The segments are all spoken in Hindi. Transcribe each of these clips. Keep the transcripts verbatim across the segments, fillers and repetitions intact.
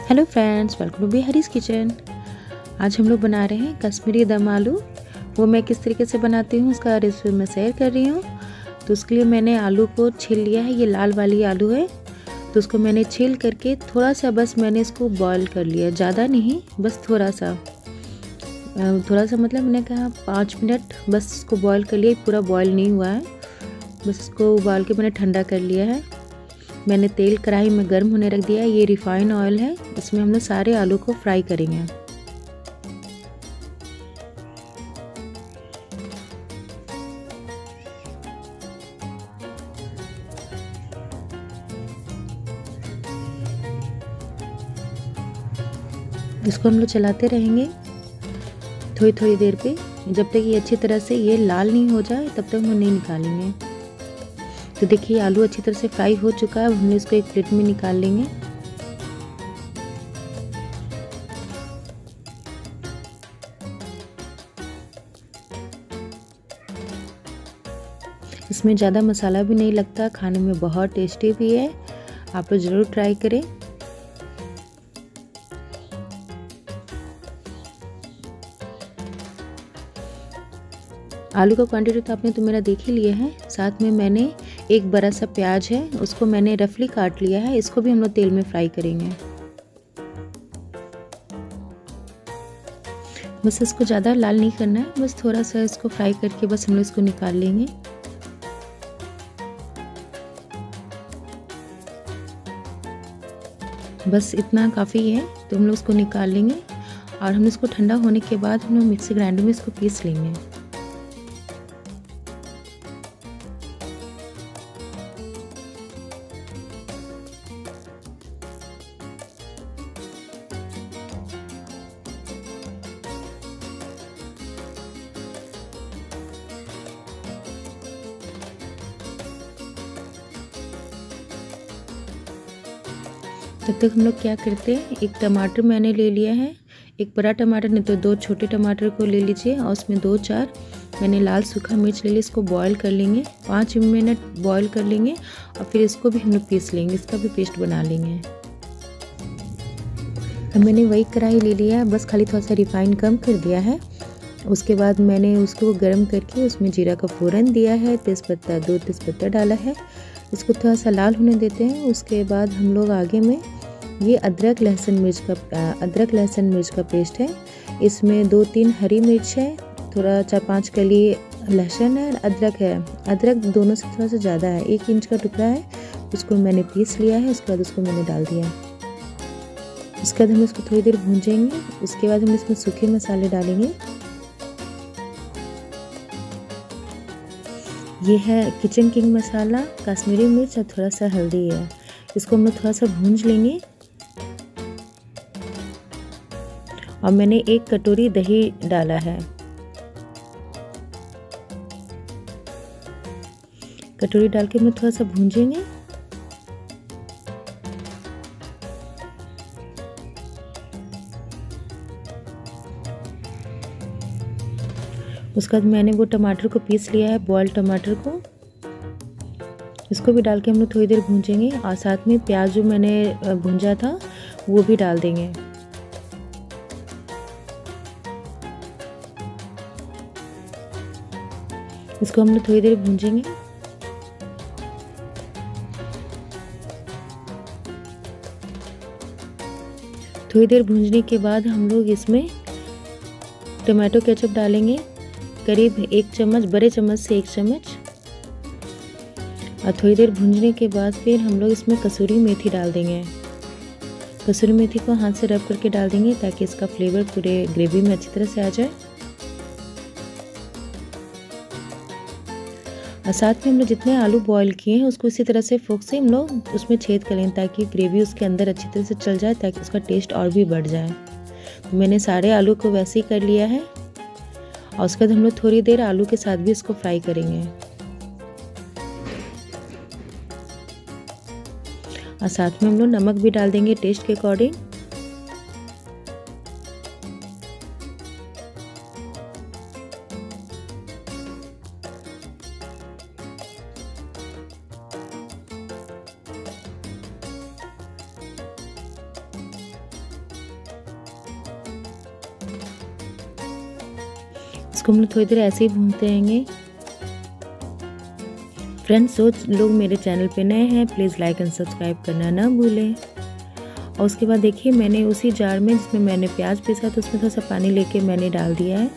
Hello friends, welcome to Bihari's kitchen. आज हम लोग बना रहे हैं कश्मीरी दम आलू। वो मैं किस तरीके से बनाती हूँ उसका रेसिपी मैं शेयर कर रही हूँ। तो उसके लिए मैंने आलू को छील लिया है। ये लाल वाली आलू है, तो उसको मैंने छील करके थोड़ा सा बस मैंने इसको बॉईल कर लिया, ज़्यादा नहीं, बस थोड़ा सा थोड़ा सा मतलब मैंने कहा पाँच मिनट बस इसको बॉईल कर लिया। पूरा बॉईल नहीं हुआ है, बस इसको उबाल के मैंने ठंडा कर लिया है। मैंने तेल कढ़ाई में गर्म होने रख दिया है। ये रिफाइन ऑयल है, इसमें हम लोग सारे आलू को फ्राई करेंगे। इसको हम लोग चलाते रहेंगे थोड़ी थोड़ी देर पे, जब तक ये अच्छी तरह से ये लाल नहीं हो जाए तब तक हम नहीं निकालेंगे। तो देखिए आलू अच्छी तरह से फ्राई हो चुका है। अब हम इसको एक प्लेट में निकाल लेंगे। इसमें ज़्यादा मसाला भी नहीं लगता, खाने में बहुत टेस्टी भी है। आप लोग ज़रूर ट्राई करें। आलू का क्वांटिटी तो आपने तो मेरा देख ही लिया है। साथ में मैंने एक बड़ा सा प्याज है, उसको मैंने रफली काट लिया है। इसको भी हम लोग तेल में फ्राई करेंगे। बस इसको ज़्यादा लाल नहीं करना है, बस थोड़ा सा इसको फ्राई करके बस हम लोग इसको निकाल लेंगे। बस इतना काफ़ी है, तो हम लोग इसको निकाल लेंगे और हम इसको ठंडा होने के बाद हम लोग मिक्सी ग्राइंडर में इसको पीस लेंगे। तब तक हम लोग क्या करते हैं, एक टमाटर मैंने ले लिया है। एक बड़ा टमाटर नहीं तो दो छोटे टमाटर को ले लीजिए और उसमें दो चार मैंने लाल सूखा मिर्च ले लिया। इसको बॉईल कर लेंगे, पाँच मिनट बॉईल कर लेंगे और फिर इसको भी हम लोग पीस लेंगे, इसका भी पेस्ट बना लेंगे। अब मैंने वही कढ़ाई ले लिया है, बस खाली थोड़ा सा रिफाइन कम कर दिया है। उसके बाद मैंने उसको गर्म करके उसमें जीरा का फ़ोरन दिया है, तेज़पत्ता दो तेज़पत्ता डाला है। इसको थोड़ा सा लाल होने देते हैं। उसके बाद हम लोग आगे में ये अदरक लहसुन मिर्च का अदरक लहसुन मिर्च का पेस्ट है। इसमें दो तीन हरी मिर्च है, थोड़ा चार पाँच कली लहसुन है, अदरक है। अदरक दोनों से थोड़ा सा ज़्यादा है, एक इंच का टुकड़ा है, उसको मैंने पीस लिया है। उसके बाद उसको मैंने डाल दिया। उसके बाद हम इसको थोड़ी देर भूंजेंगे। उसके बाद हम इसमें सूखे मसाले डालेंगे। ये है किचन किंग मसाला, कश्मीरी मिर्च और थोड़ा सा हल्दी है। इसको हम लोग थोड़ा सा भूंज लेंगे। और मैंने एक कटोरी दही डाला है। कटोरी डाल के हम थोड़ा सा भूंजेंगे। उसके बाद मैंने वो टमाटर को पीस लिया है, बॉइल्ड टमाटर को, इसको भी डाल के हम लोग थोड़ी देर भूंजेंगे। और साथ में प्याज जो मैंने भूंजा था वो भी डाल देंगे। इसको हम लोग थोड़ी देर भूंजेंगे। थोड़ी देर भूंजने के बाद हम लोग इसमें टमाटो केचप डालेंगे, करीब एक चम्मच, बड़े चम्मच से एक चम्मच। और थोड़ी देर भूंजने के बाद फिर हम लोग इसमें कसूरी मेथी डाल देंगे। कसूरी मेथी को हाथ से रब करके डाल देंगे ताकि इसका फ्लेवर पूरे ग्रेवी में अच्छी तरह से आ जाए। और साथ में हम लोग जितने आलू बॉईल किए हैं उसको इसी तरह से फोक से हम लोग उसमें छेद कर लें ताकि ग्रेवी उसके अंदर अच्छी तरह से चल जाए, ताकि उसका टेस्ट और भी बढ़ जाए। तो मैंने सारे आलू को वैसे ही कर लिया है। और उसके बाद हम लोग थोड़ी देर आलू के साथ भी इसको फ्राई करेंगे। और साथ में हम लोग नमक भी डाल देंगे टेस्ट के अकॉर्डिंग। इसको हम लोग थोड़ी देर ऐसे ही भूनते रहेंगे। फ्रेंड्स, जो लोग मेरे चैनल पे नए हैं प्लीज़ लाइक एंड सब्सक्राइब करना ना भूलें। और उसके बाद देखिए मैंने उसी जार में जिसमें मैंने प्याज पीसा था उसमें थोड़ा सा पानी लेके मैंने डाल दिया है।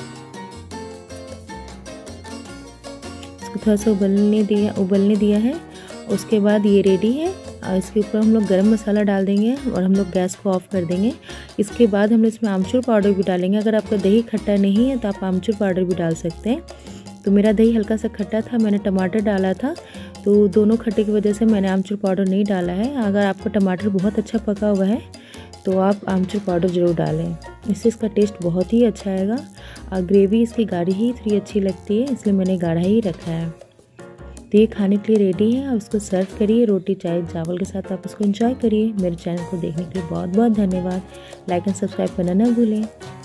इसको थोड़ा सा उबलने दिया उबलने दिया है। उसके बाद ये रेडी है और इसके ऊपर हम लोग गरम मसाला डाल देंगे और हम लोग गैस को ऑफ कर देंगे। इसके बाद हम लोग इसमें आमचूर पाउडर भी डालेंगे। अगर आपका दही खट्टा नहीं है तो आप आमचूर पाउडर भी डाल सकते हैं। तो मेरा दही हल्का सा खट्टा था, मैंने टमाटर डाला था, तो दोनों खट्टे की वजह से मैंने आमचूर पाउडर नहीं डाला है। अगर आपका टमाटर बहुत अच्छा पका हुआ है तो आप आमचूर पाउडर ज़रूर डालें, इससे इसका टेस्ट बहुत ही अच्छा आएगा। और ग्रेवी इसकी गाढ़ी ही थोड़ी अच्छी लगती है, इसलिए मैंने गाढ़ा ही रखा है। तो ये खाने के लिए रेडी है और उसको सर्व करिए रोटी चाय चावल के साथ। आप उसको एंजॉय करिए। मेरे चैनल को देखने के लिए बहुत बहुत धन्यवाद। लाइक एंड सब्सक्राइब करना ना भूलें।